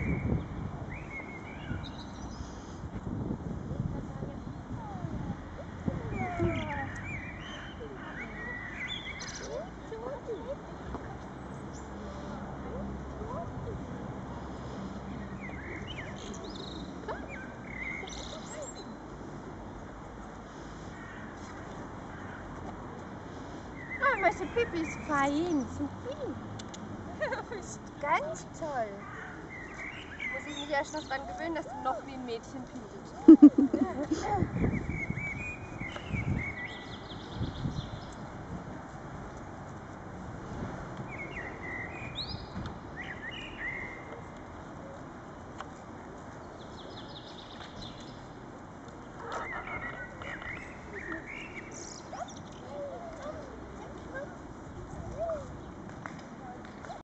Also Pippi ist fein, super. Ganz toll. Muss ich mich erst noch dran gewöhnen, dass du noch wie ein Mädchen pinkelst.